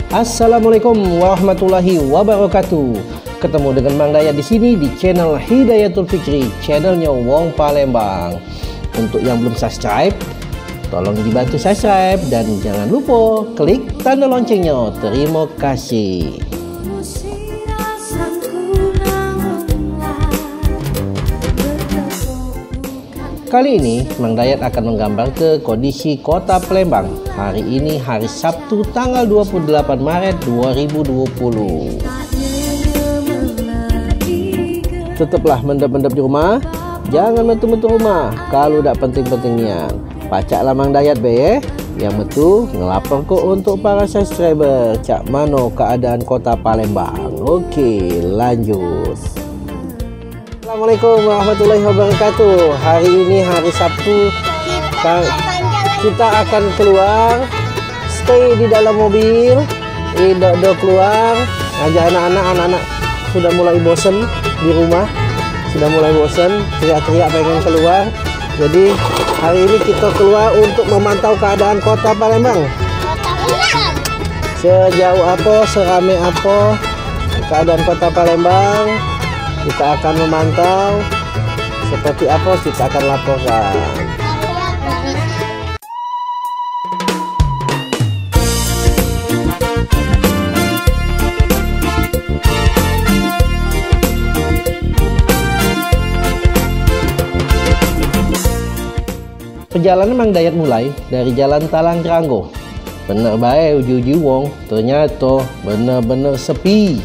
Assalamualaikum warahmatullahi wabarakatuh. Ketemu dengan Mang Dayat di sini di channel Hidayatul Fikri, channelnya Wong Palembang. Untuk yang belum subscribe, tolong dibantu subscribe dan jangan lupa klik tanda loncengnya. Terima kasih. Kali ini Mang Dayat akan menggambar ke kondisi kota Palembang. Hari ini hari Sabtu tanggal 28 Maret 2020. Tetaplah mendap-mendap di rumah. Jangan mentu-mentu rumah kalau tidak penting-pentingnya. Pacaklah Mang Dayat be. Yang betul ngelapor kok untuk para subscriber. Cak mano keadaan kota Palembang. Oke, lanjut. Assalamualaikum warahmatullahi wabarakatuh. Hari ini hari Sabtu. Kita akan keluar, stay di dalam mobil, do keluar, ngajak anak-anak sudah mulai bosen di rumah, sudah mulai bosen, teriak-teriak pengen keluar. Jadi hari ini kita keluar untuk memantau keadaan kota Palembang. Sejauh apa, serame apa keadaan kota Palembang. Kita akan memantau seperti apa, kita akan laporkan. Perjalanan Mang Dayat mulai dari Jalan Talang Keranggo. Bener baik uju-uju wong, ternyata bener-bener sepi.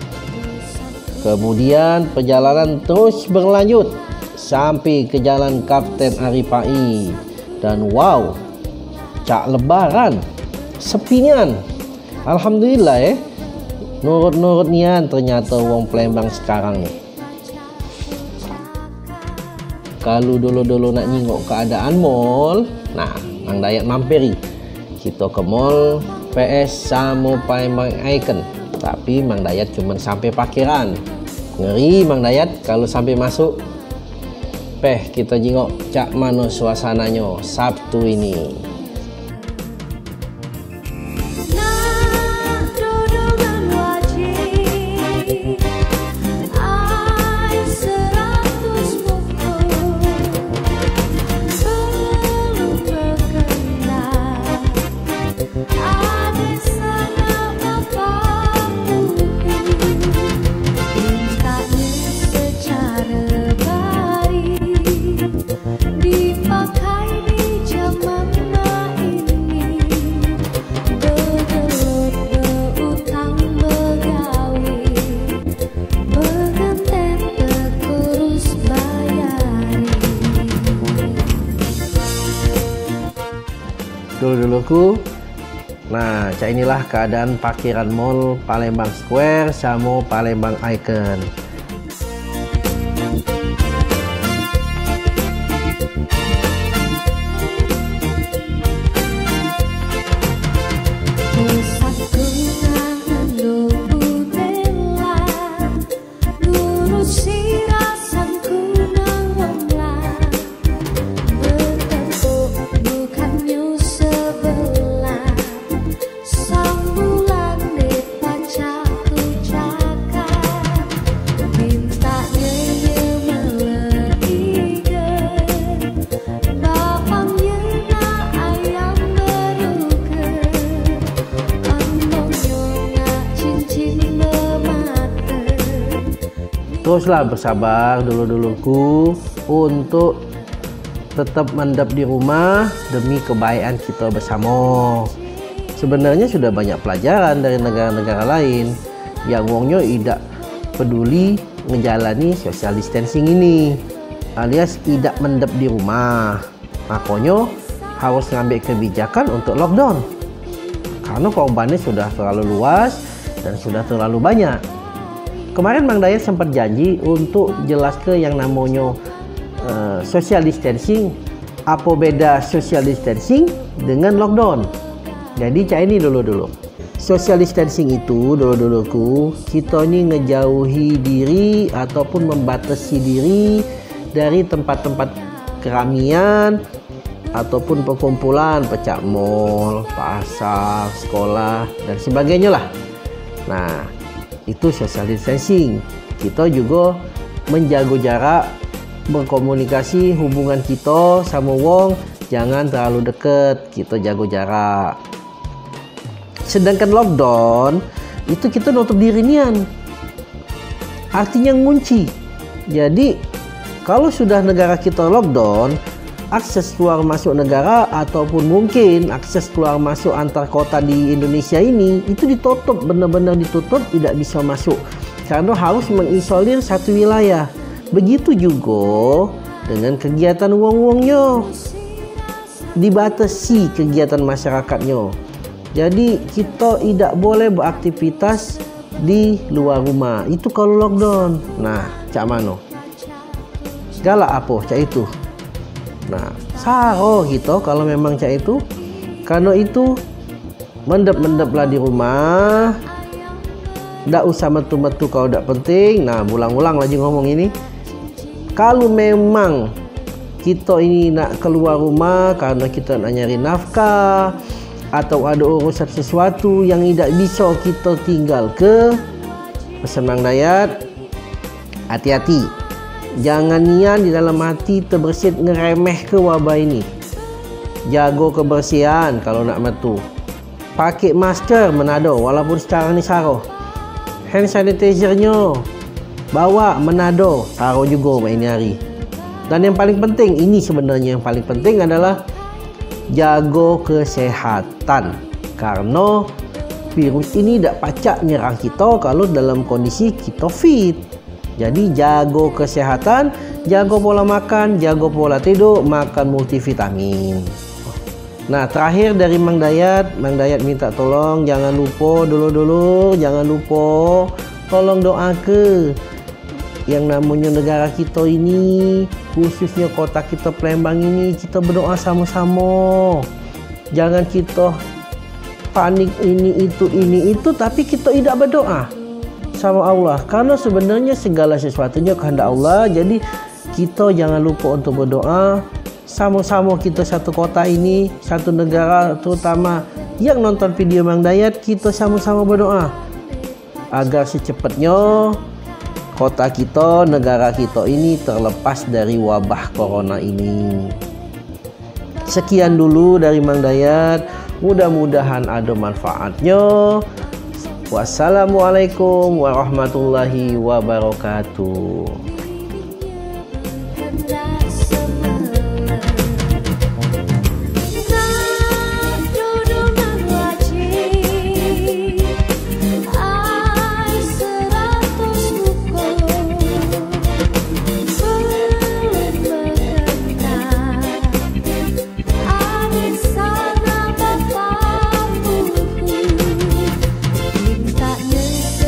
Kemudian perjalanan terus berlanjut sampai ke Jalan Kapten Aripai. Dan wow, cak lebaran, sepian. Alhamdulillah nurut-nurut nian ternyata wong Palembang sekarang nih. Kalau dulu-dulu nak nyingok keadaan mall, nah Mang Dayat mampiri. Kita ke mall PS sama Palembang Icon. Tapi Mang Dayat cuma sampai parkiran. Ngeri Mang Dayat kalau sampai masuk. Kita jengok cak mano suasananya Sabtu ini. Dulu-duluku, nah cak inilah keadaan parkiran mall Palembang Square sama Palembang Icon. Teruslah bersabar dulu-duluku untuk tetap mendap di rumah demi kebaikan kita bersama. Sebenarnya sudah banyak pelajaran dari negara-negara lain yang wongnya tidak peduli menjalani social distancing ini, alias tidak mendap di rumah. Makanya harus ngambil kebijakan untuk lockdown karena korbannya sudah terlalu luas dan sudah terlalu banyak. Kemarin Mang Dayat sempat janji untuk jelas ke yang namanya social distancing. Apa beda social distancing dengan lockdown? Jadi cak ini dulu. Social distancing itu dulu-duluku kita ini ngejauhi diri ataupun membatasi diri dari tempat-tempat keramaian ataupun perkumpulan, pecah mall, pasar, sekolah, dan sebagainya lah. Nah, itu social distancing. Kita juga menjaga jarak, berkomunikasi, hubungan kita sama wong jangan terlalu dekat, kita jaga jarak. Sedangkan lockdown itu kita nutup diri nian, artinya ngunci. Jadi kalau sudah negara kita lockdown, akses keluar masuk negara ataupun mungkin akses keluar masuk antar kota di Indonesia ini itu ditutup, benar-benar ditutup, tidak bisa masuk karena harus mengisolir satu wilayah. Begitu juga dengan kegiatan wong-wongnya, dibatasi kegiatan masyarakatnya. Jadi kita tidak boleh beraktivitas di luar rumah. Itu kalau lockdown. Nah, cak mano? Galak apa cak itu? Nah, saro kita kalau memang cak itu. Karena itu mendep-mendeplah di rumah. Ndak usah metu-metu kalau ndak penting. Nah, ulang-ulang lagi ngomong ini. Kalau memang kita ini nak keluar rumah karena kita nak nyari nafkah atau ada urusan sesuatu yang tidak bisa kita tinggal ke, pesan Mang Dayat, hati-hati. Jangan nian di dalam hati terbersit ngeremeh ke wabah ini. Jaga kebersihan kalau nak metu. Pakai masker menado walaupun sekarang ni saro. Hand sanitizer-nya bawa menado, saro juga ini hari. Dan yang paling penting, ini sebenarnya yang paling penting adalah jaga kesehatan. Karena virus ini tidak pacak nyerang kita kalau dalam kondisi kita fit. Jadi jaga kesehatan, jaga pola makan, jaga pola tidur, makan multivitamin. Nah, terakhir dari Mang Dayat minta tolong jangan lupa dulu jangan lupa tolong doa ke yang namanya negara kita ini, khususnya kota kita Palembang ini, kita berdoa sama-sama. Jangan kita panik ini itu tapi kita tidak berdoa sama Allah, karena sebenarnya segala sesuatunya kehendak Allah. Jadi kita jangan lupa untuk berdoa sama-sama. Kita satu kota ini, satu negara, terutama yang nonton video Mang Dayat, kita sama-sama berdoa agar secepatnya kota kita, negara kita ini terlepas dari wabah corona ini. Sekian dulu dari Mang Dayat. Mudah-mudahan ada manfaatnya. Wassalamualaikum warahmatullahi wabarakatuh.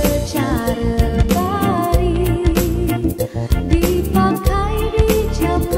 Dipakai di jam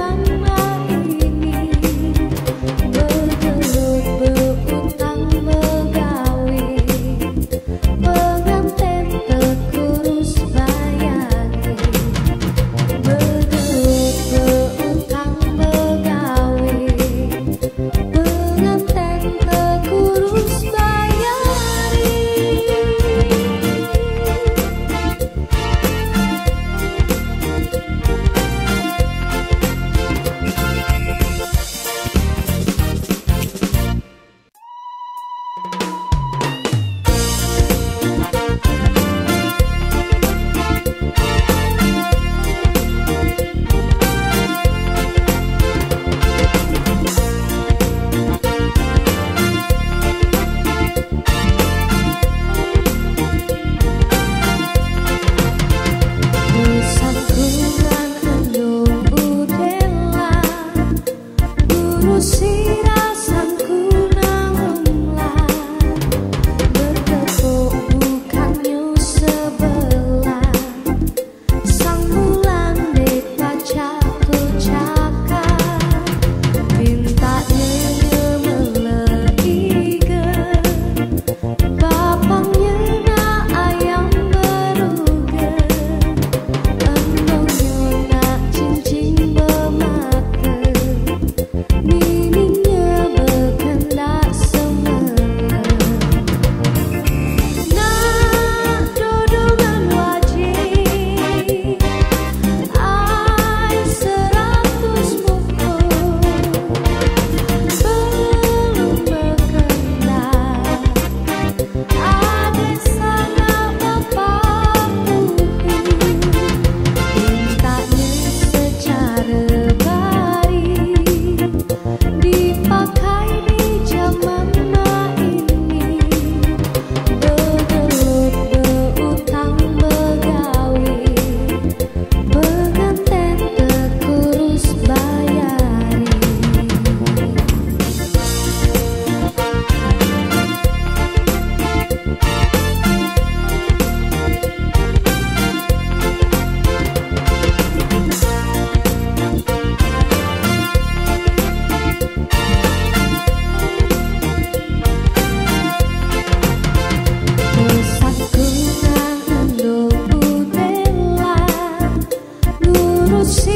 see